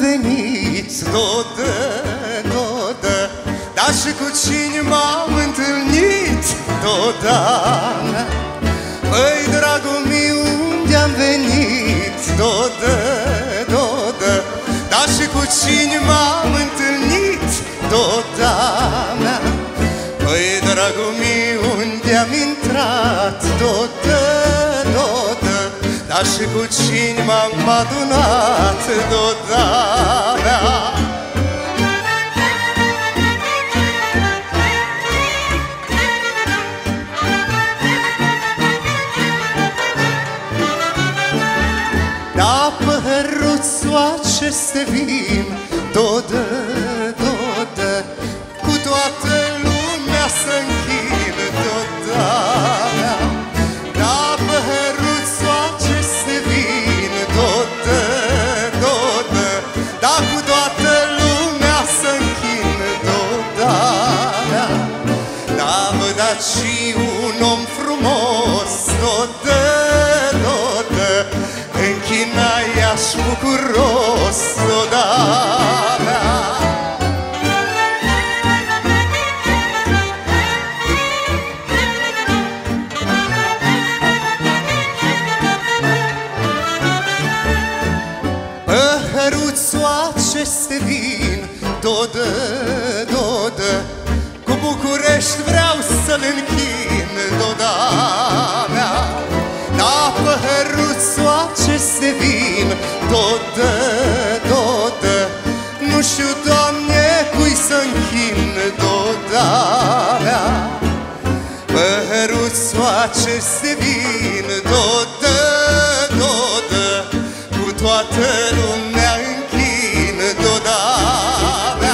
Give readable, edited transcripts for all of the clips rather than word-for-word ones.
venit, dodă, dodă, dar și cu cine m-am întâlnit, dodă. Păi, dragul meu, unde-am venit, dodă, dodă, dar și cu cine m-am întâlnit, dodă. Păi, dragul meu, unde-am intrat, dodă, dodă, dar și cu cine m-am adunat, dodă. Da, păhăruțul aceste vin, dodă, dodă, cu toată lumea să închin, dodă. Da, păhăruțul aceste vin, dodă, dodă, da, cu toată lumea să închin, dodă. Da, vă dați și un om frumos, dodă, dodă, închina-i-aș bucuros, dodă. Păhăruțul aceste vin, dodă, dodă, cu București vreau să-l închin, dodă mea. Da, păhăruțul aceste vin, dodă, dodă, nu știu, Doamne, cui să închin, dodă mea. Păhăruțul aceste vin, dodă, dodă, cu toată lumea închin, dodă mea.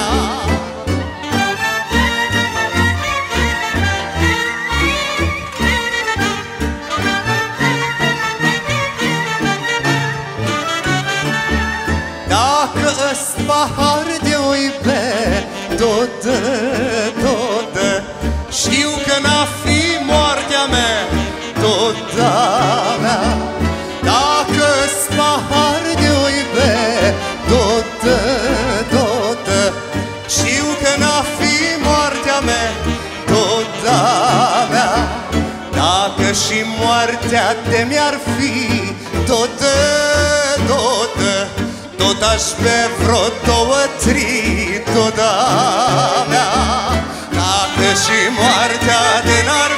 Dacă ăst pahar de oi bea, dodă, dodă, știu că n-a fi moartea mea, dodă mea. Dacă ăst pahar de oi bea, dodă, dodă, știu că n-a fi moartea mea, dodă mea. Dacă și moartea de mi-ar fi, dodă, dodă, tot aș bea vreo două, trei, dodă mea. Dacă și moartea de n-ar